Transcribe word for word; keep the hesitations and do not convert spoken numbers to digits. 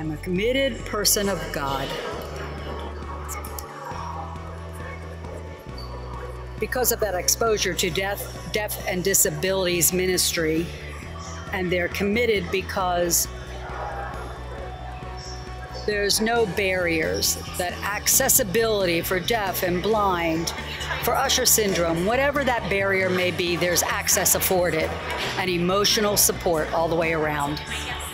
I'm a committed person of God. Because of that exposure to deaf, deaf and disabilities ministry, and they're committed because there's no barriers, that accessibility for deaf and blind, for Usher syndrome, whatever that barrier may be, there's access afforded and emotional support all the way around.